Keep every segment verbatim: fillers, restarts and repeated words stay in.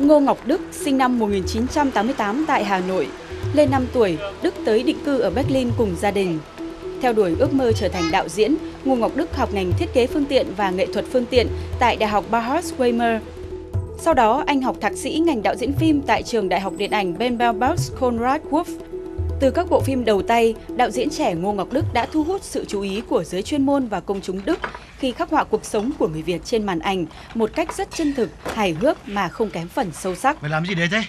Ngô Ngọc Đức sinh năm một nghìn chín trăm tám mươi tám tại Hà Nội. Lên năm tuổi, Đức tới định cư ở Berlin cùng gia đình. Theo đuổi ước mơ trở thành đạo diễn, Ngô Ngọc Đức học ngành thiết kế phương tiện và nghệ thuật phương tiện tại Đại học Bauhaus Weimar. Sau đó, anh học thạc sĩ ngành đạo diễn phim tại trường Đại học Điện ảnh Bernbach Konrad Wolf. Từ các bộ phim đầu tay, đạo diễn trẻ Ngô Ngọc Đức đã thu hút sự chú ý của giới chuyên môn và công chúng Đức khi khắc họa cuộc sống của người Việt trên màn ảnh một cách rất chân thực, hài hước mà không kém phần sâu sắc. Mày làm gì đấy thế?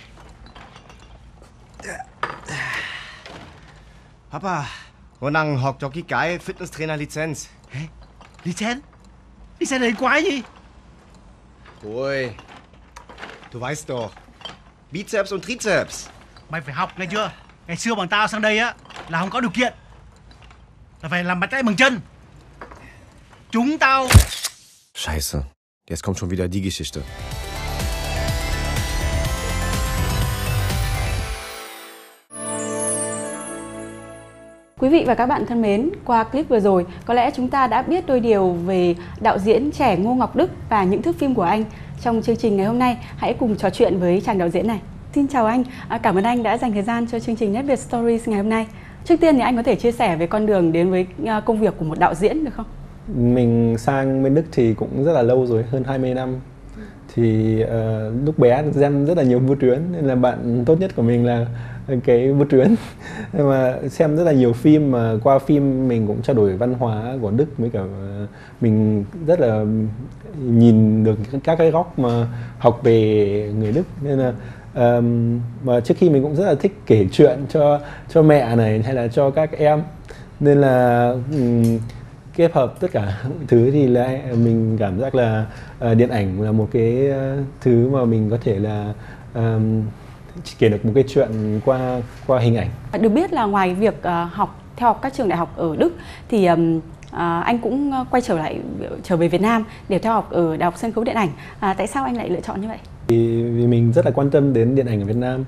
Papa, con đang học cho cái cái Fitness Trainer Lizenz. Hả? Lizenz? Lizenz là quái gì? Ôi, du weißt doch, Bizeps und Trizeps. Mày phải học nghe chưa? Ngày xưa bằng tao sang đây á là không có điều kiện, là phải làm bàn tay bằng chân. Chúng tao. Scheiße, jetzt kommt schon wieder die Geschichte. Quý vị và các bạn thân mến, qua clip vừa rồi, có lẽ chúng ta đã biết đôi điều về đạo diễn trẻ Ngô Ngọc Đức và những thước phim của anh. Trong chương trình ngày hôm nay, hãy cùng trò chuyện với chàng đạo diễn này. Xin chào anh, cảm ơn anh đã dành thời gian cho chương trình Nét Việt Stories ngày hôm nay. Trước tiên thì anh có thể chia sẻ về con đường đến với công việc của một đạo diễn được không? Mình sang bên Đức thì cũng rất là lâu rồi, hơn hai mươi năm. Thì uh, lúc bé xem rất là nhiều vũ truyện, nên là bạn tốt nhất của mình là cái vũ truyện. Mà xem rất là nhiều phim, mà qua phim mình cũng trao đổi văn hóa của Đức, với cả uh, mình rất là nhìn được các cái góc mà học về người Đức. Nên là um, mà trước khi mình cũng rất là thích kể chuyện cho cho mẹ này hay là cho các em, nên là um, kết hợp tất cả thứ thì là mình cảm giác là uh, điện ảnh là một cái uh, thứ mà mình có thể là um, kể được một cái chuyện qua qua hình ảnh. Được biết là ngoài việc uh, học theo học các trường đại học ở Đức thì um, uh, anh cũng quay trở lại trở về Việt Nam để theo học ở Đại học Sân khấu Điện ảnh. Uh, tại sao anh lại lựa chọn như vậy? Vì, vì mình rất là quan tâm đến điện ảnh ở Việt Nam,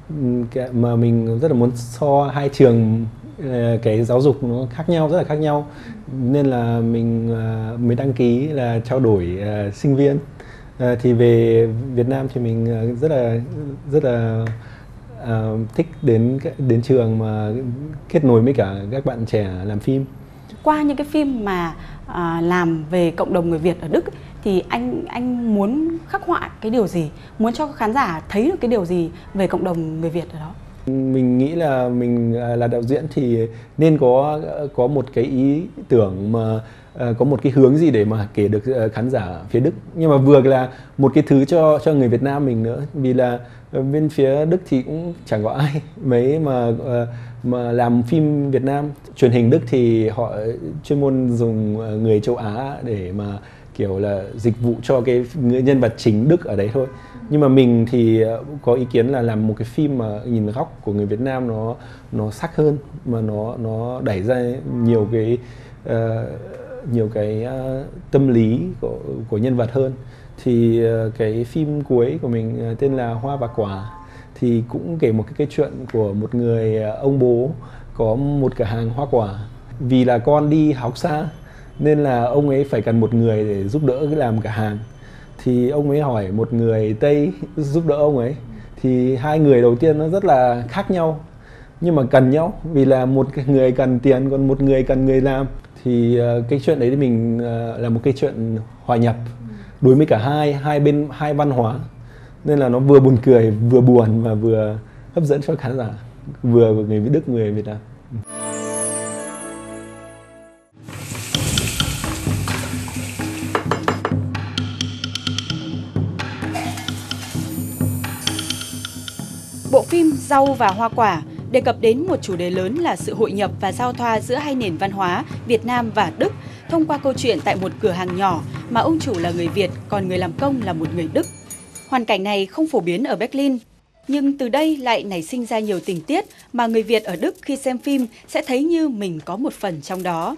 mà mình rất là muốn so hai trường cái giáo dục nó khác nhau, rất là khác nhau, nên là mình uh, mới đăng ký là trao đổi uh, sinh viên. Uh, thì về Việt Nam thì mình uh, rất là rất là uh, thích đến đến trường mà kết nối với cả các bạn trẻ làm phim. Qua những cái phim mà uh, làm về cộng đồng người Việt ở Đức thì anh anh muốn khắc họa cái điều gì, muốn cho khán giả thấy được cái điều gì về cộng đồng người Việt ở đó? Mình nghĩ là mình là đạo diễn thì nên có có một cái ý tưởng mà uh, có một cái hướng gì để mà kể được uh, khán giả phía Đức, nhưng mà vừa là một cái thứ cho cho người Việt Nam mình nữa, vì là bên phía Đức thì cũng chẳng có ai mấy mà uh, mà làm phim Việt Nam. Truyền hình Đức thì họ chuyên môn dùng người châu Á để mà kiểu là dịch vụ cho cái nhân vật chính Đức ở đấy thôi. Nhưng mà mình thì có ý kiến là làm một cái phim mà nhìn góc của người Việt Nam nó nó sắc hơn, mà nó nó đẩy ra nhiều cái uh, nhiều cái uh, tâm lý của của nhân vật hơn. Thì uh, cái phim cuối của mình uh, tên là Hoa và Quả thì cũng kể một cái, cái chuyện của một người uh, ông bố có một cửa hàng hoa quả. Vì là con đi học xa nên là ông ấy phải cần một người để giúp đỡ làm cửa hàng. Thì ông ấy hỏi một người Tây giúp đỡ ông ấy. Thì hai người đầu tiên nó rất là khác nhau, nhưng mà cần nhau, vì là một người cần tiền, còn một người cần người làm. Thì uh, cái chuyện đấy thì mình uh, là một cái chuyện hòa nhập đối với cả hai hai bên, hai văn hóa, nên là nó vừa buồn cười, vừa buồn và vừa hấp dẫn cho khán giả, vừa người Đức, người Việt Nam. Bộ phim Rau và Hoa Quả đề cập đến một chủ đề lớn là sự hội nhập và giao thoa giữa hai nền văn hóa Việt Nam và Đức thông qua câu chuyện tại một cửa hàng nhỏ mà ông chủ là người Việt, còn người làm công là một người Đức. Hoàn cảnh này không phổ biến ở Berlin, nhưng từ đây lại nảy sinh ra nhiều tình tiết mà người Việt ở Đức khi xem phim sẽ thấy như mình có một phần trong đó.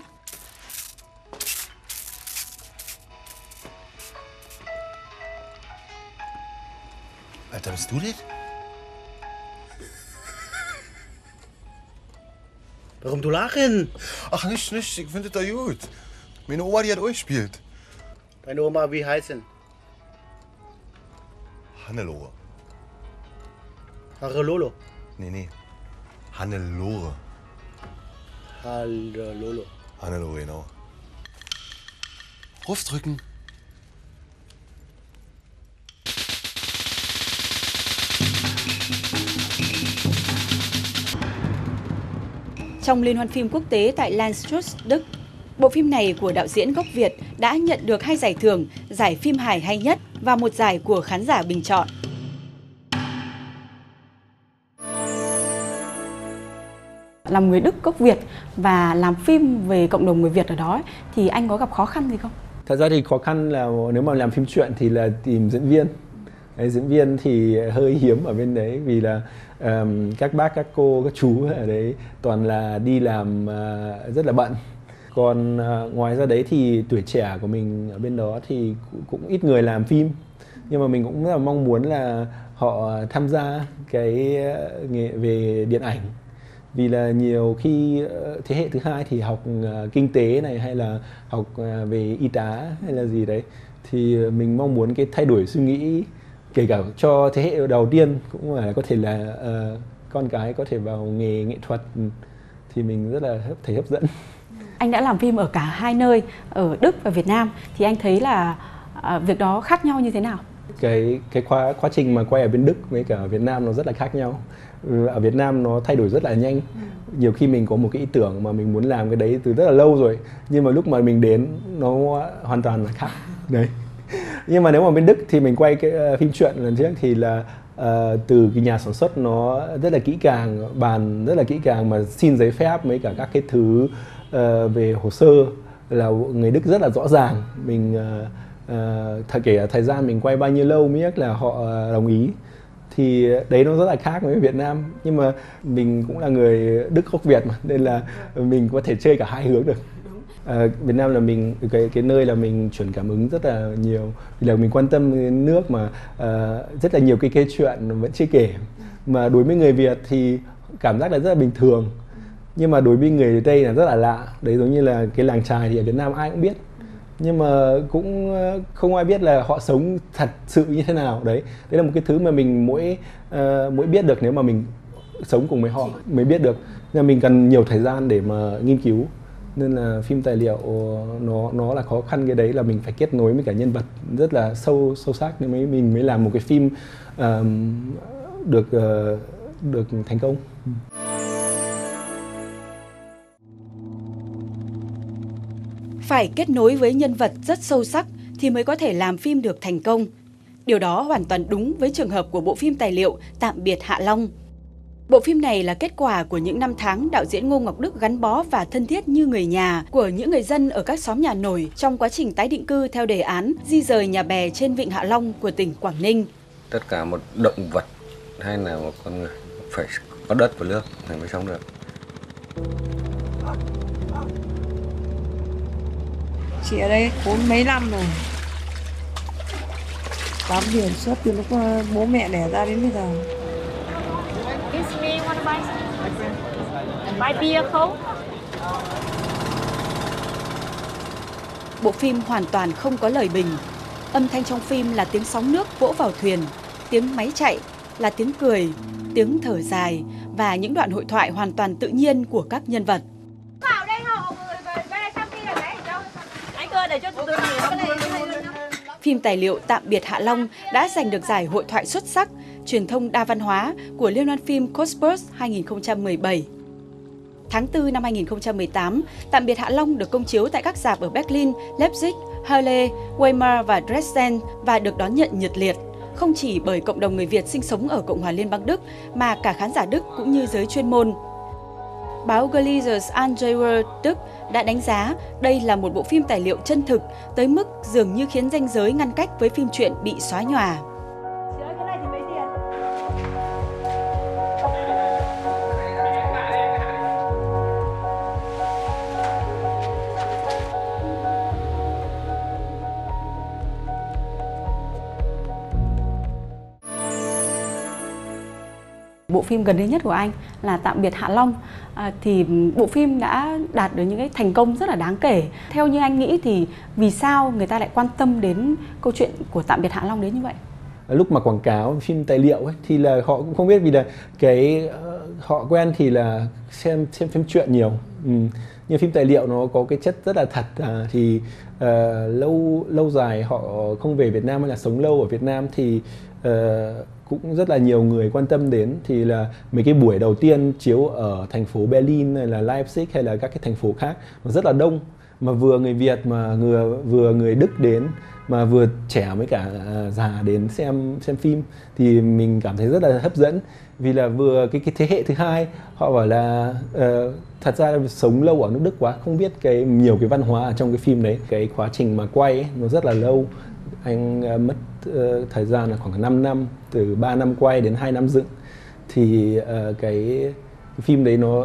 Alter, bist du das? Warum du lachen? Ach, nicht, nicht. Ich finde das gut. Meine Oma, die hat euch gespielt. Deine Oma, wie heißen? Hannelore. Hannelore. Nee, nee. Hannelore. Hannelore. Hannelore, genau. Ruf drücken. Trong Liên hoan phim quốc tế tại Landshut, Đức, bộ phim này của đạo diễn gốc Việt đã nhận được hai giải thưởng, giải phim hài hay nhất và một giải của khán giả bình chọn. Làm người Đức gốc Việt và làm phim về cộng đồng người Việt ở đó thì anh có gặp khó khăn gì không? Thật ra thì khó khăn là nếu mà làm phim truyện thì là tìm diễn viên. Đấy, diễn viên thì hơi hiếm ở bên đấy vì là um, các bác, các cô, các chú ở đấy toàn là đi làm uh, rất là bận. Còn uh, ngoài ra đấy thì tuổi trẻ của mình ở bên đó thì cũng ít người làm phim. Nhưng mà mình cũng rất là mong muốn là họ tham gia cái uh, nghề về điện ảnh. Vì là nhiều khi uh, thế hệ thứ hai thì học uh, kinh tế này hay là học uh, về y tá hay là gì đấy. Thì mình mong muốn cái thay đổi suy nghĩ kể cả cho thế hệ đầu tiên cũng là có thể là uh, con cái có thể vào nghề nghệ thuật thì mình rất là thấy hấp dẫn. Anh đã làm phim ở cả hai nơi, ở Đức và Việt Nam, thì anh thấy là uh, việc đó khác nhau như thế nào? Cái cái quá quá trình mà quay ở bên Đức với cả ở Việt Nam nó rất là khác nhau. Ở Việt Nam nó thay đổi rất là nhanh. Nhiều khi mình có một cái ý tưởng mà mình muốn làm cái đấy từ rất là lâu rồi, nhưng mà lúc mà mình đến nó hoàn toàn là khác. Đấy. Nhưng mà nếu mà bên Đức thì mình quay cái uh, phim truyện lần trước thì là uh, từ cái nhà sản xuất nó rất là kỹ càng, bàn rất là kỹ càng mà xin giấy phép với cả các cái thứ uh, về hồ sơ là người Đức rất là rõ ràng. Mình uh, uh, thời kể thời gian mình quay bao nhiêu lâu mới biết là họ uh, đồng ý. Thì đấy nó rất là khác với Việt Nam. Nhưng mà mình cũng là người Đức gốc Việt mà, nên là mình có thể chơi cả hai hướng được. À, Việt Nam là mình cái cái nơi là mình truyền cảm ứng rất là nhiều vì là mình quan tâm đến nước mà uh, rất là nhiều cái câu chuyện vẫn chưa kể mà đối với người Việt thì cảm giác là rất là bình thường, nhưng mà đối với người Tây là rất là lạ. Đấy, giống như là cái làng chài thì ở Việt Nam ai cũng biết, nhưng mà cũng không ai biết là họ sống thật sự như thế nào. Đấy, đấy là một cái thứ mà mình mỗi uh, mỗi biết được nếu mà mình sống cùng với họ mới biết được. Nên mình cần nhiều thời gian để mà nghiên cứu. Nên là phim tài liệu nó nó là khó khăn cái đấy là mình phải kết nối với cả nhân vật rất là sâu sâu sắc nên mới mình mới làm một cái phim uh, được uh, được thành công. Phải kết nối với nhân vật rất sâu sắc thì mới có thể làm phim được thành công. Điều đó hoàn toàn đúng với trường hợp của bộ phim tài liệu Tạm biệt Hạ Long. Bộ phim này là kết quả của những năm tháng đạo diễn Ngô Ngọc Đức gắn bó và thân thiết như người nhà của những người dân ở các xóm nhà nổi trong quá trình tái định cư theo đề án di rời nhà bè trên vịnh Hạ Long của tỉnh Quảng Ninh. Tất cả một động vật hay là một con người phải có đất và nước thì mới sống được. Chị ở đây bốn mấy năm rồi. Bám biển suốt từ lúc bố mẹ đẻ ra đến bây giờ. Excuse me, wanna buy buy beer không? Bộ phim hoàn toàn không có lời bình. Âm thanh trong phim là tiếng sóng nước vỗ vào thuyền, tiếng máy chạy, là tiếng cười, tiếng thở dài và những đoạn hội thoại hoàn toàn tự nhiên của các nhân vật. Vào đây họ về đây xong đi là đấy đâu? Anh cơ để cho tụi tôi Phim tài liệu Tạm biệt Hạ Long đã giành được giải hội thoại xuất sắc, truyền thông đa văn hóa của Liên hoan phim Cottbus hai nghìn không trăm mười bảy. Tháng tư năm hai nghìn không trăm mười tám, Tạm biệt Hạ Long được công chiếu tại các rạp ở Berlin, Leipzig, Halle, Weimar và Dresden và được đón nhận nhiệt liệt, không chỉ bởi cộng đồng người Việt sinh sống ở Cộng hòa Liên bang Đức mà cả khán giả Đức cũng như giới chuyên môn. Báo Gleises Anzeiger Đức đã đánh giá đây là một bộ phim tài liệu chân thực tới mức dường như khiến ranh giới ngăn cách với phim truyện bị xóa nhòa. Bộ phim gần đây nhất của anh là Tạm biệt Hạ Long, à, thì bộ phim đã đạt được những cái thành công rất là đáng kể. Theo như anh nghĩ thì vì sao người ta lại quan tâm đến câu chuyện của Tạm biệt Hạ Long đến như vậy? lúc mà quảng cáo phim tài liệu ấy, thì là họ cũng không biết, vì là cái họ quen thì là xem xem phim truyện nhiều. Ừ. Nhưng phim tài liệu nó có cái chất rất là thật, à, thì uh, lâu lâu dài họ không về Việt Nam hay là sống lâu ở Việt Nam thì uh, cũng rất là nhiều người quan tâm đến. Thì là mấy cái buổi đầu tiên chiếu ở thành phố Berlin hay là Leipzig hay là các cái thành phố khác nó rất là đông, mà vừa người Việt mà người, vừa người Đức đến, mà vừa trẻ với cả uh, già đến xem xem phim, thì mình cảm thấy rất là hấp dẫn. Vì là vừa cái cái thế hệ thứ hai họ bảo là uh, thật ra là sống lâu ở nước Đức quá, không biết cái nhiều cái văn hóa ở trong cái phim đấy. Cái quá trình mà quay ấy, nó rất là lâu. Anh uh, mất uh, thời gian là khoảng năm năm, từ ba năm quay đến hai năm dựng. Thì uh, cái, cái phim đấy nó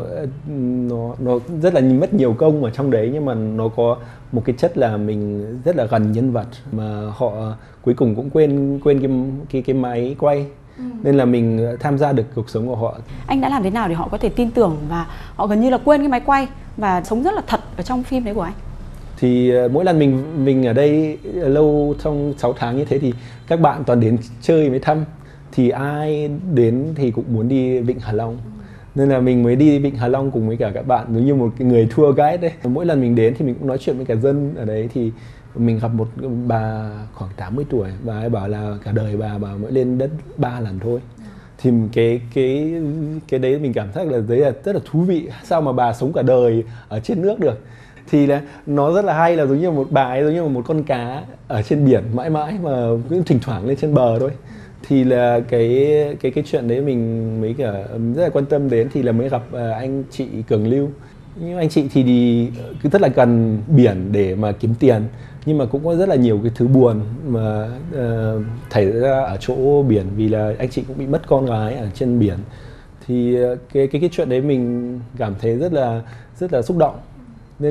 nó nó rất là mất nhiều công ở trong đấy, nhưng mà nó có một cái chất là mình rất là gần nhân vật, mà họ cuối cùng cũng quên quên cái cái cái máy quay. Ừ. Nên là mình tham gia được cuộc sống của họ. Anh đã làm thế nào để họ có thể tin tưởng và họ gần như là quên cái máy quay và sống rất là thật ở trong phim đấy của anh? Thì mỗi lần mình mình ở đây lâu trong sáu tháng như thế thì các bạn toàn đến chơi mới thăm. Thì ai đến thì cũng muốn đi Vịnh Hạ Long. Nên là mình mới đi Vịnh Hạ Long cùng với cả các bạn, giống như một người tour guide đấy. Mỗi lần mình đến thì mình cũng nói chuyện với cả dân ở đấy, thì mình gặp một bà khoảng tám mươi tuổi, bà ấy bảo là cả đời bà bà mới lên đất ba lần thôi. Thì cái cái cái đấy mình cảm giác là đấy là rất là thú vị. Sao mà bà sống cả đời ở trên nước được? Thì là nó rất là hay, là giống như một bà ấy giống như một con cá ở trên biển mãi mãi mà cứ thỉnh thoảng lên trên bờ thôi. Thì là cái cái cái chuyện đấy mình mới cả rất là quan tâm đến, thì là mới gặp anh chị Cường Lưu. Nhưng anh chị thì đi cứ rất là cần biển để mà kiếm tiền, nhưng mà cũng có rất là nhiều cái thứ buồn mà uh, xảy ra ở chỗ biển, vì là anh chị cũng bị mất con gái ở trên biển. Thì uh, cái cái cái chuyện đấy mình cảm thấy rất là rất là xúc động, nên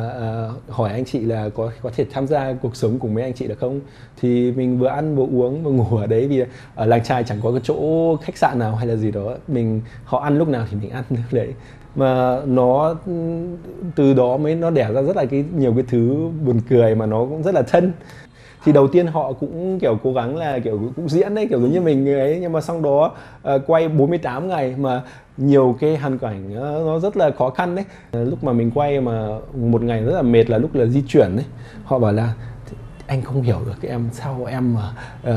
là uh, hỏi anh chị là có có thể tham gia cuộc sống cùng mấy anh chị được không. Thì mình vừa ăn vừa uống vừa ngủ ở đấy, vì ở làng chài chẳng có cái chỗ khách sạn nào hay là gì đó, mình họ ăn lúc nào thì mình ăn lúc đấy. Mà nó từ đó mới nó đẻ ra rất là cái nhiều cái thứ buồn cười, mà nó cũng rất là thân. Thì đầu tiên họ cũng kiểu cố gắng là kiểu cũng diễn đấy, kiểu giống như mình ấy, nhưng mà sau đó uh, quay bốn mươi tám ngày mà nhiều cái hoàn cảnh uh, nó rất là khó khăn đấy. Uh, lúc mà mình quay mà một ngày rất là mệt là lúc là di chuyển đấy, họ bảo là anh không hiểu được em, sao em mà uh,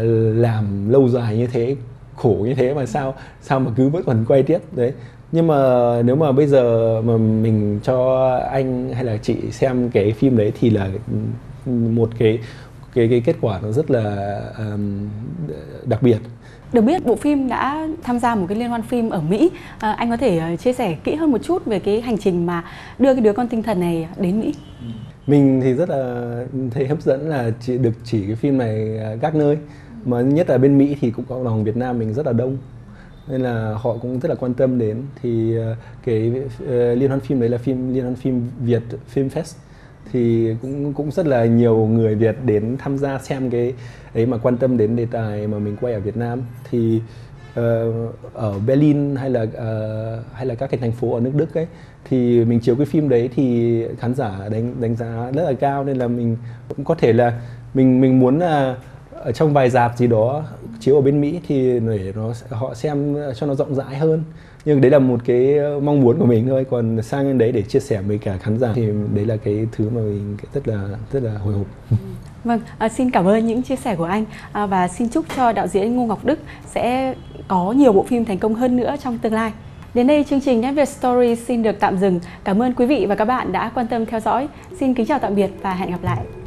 làm lâu dài như thế, khổ như thế mà sao sao mà cứ vẫn còn quay tiếp đấy. Nhưng mà nếu mà bây giờ mà mình cho anh hay là chị xem cái phim đấy thì là một cái cái cái kết quả nó rất là um, đặc biệt. Được biết bộ phim đã tham gia một cái liên hoan phim ở Mỹ. À, anh có thể chia sẻ kỹ hơn một chút về cái hành trình mà đưa cái đứa con tinh thần này đến Mỹ? Mình thì rất là thấy hấp dẫn là chỉ được chỉ cái phim này các nơi, mà nhất là bên Mỹ thì cũng cộng đồng Việt Nam mình rất là đông, nên là họ cũng rất là quan tâm đến. Thì cái uh, liên hoan phim đấy là phim liên hoan phim Việt Film Fest, thì cũng cũng rất là nhiều người Việt đến tham gia xem cái ấy, mà quan tâm đến đề tài mà mình quay ở Việt Nam. Thì uh, ở Berlin hay là uh, hay là các cái thành phố ở nước Đức ấy, thì mình chiếu cái phim đấy thì khán giả đánh đánh giá rất là cao, nên là mình cũng có thể là mình mình muốn là ở trong vài rạp gì đó chiếu ở bên Mỹ thì để nó họ xem cho nó rộng rãi hơn. Nhưng đấy là một cái mong muốn của mình thôi, còn sang bên đấy để chia sẻ với cả khán giả thì đấy là cái thứ mà mình rất là rất là hồi hộp. Vâng, à, xin cảm ơn những chia sẻ của anh, à, và xin chúc cho đạo diễn Ngô Ngọc Đức sẽ có nhiều bộ phim thành công hơn nữa trong tương lai. Đến đây chương trình Nét Việt Story xin được tạm dừng. Cảm ơn quý vị và các bạn đã quan tâm theo dõi. Xin kính chào tạm biệt và hẹn gặp lại.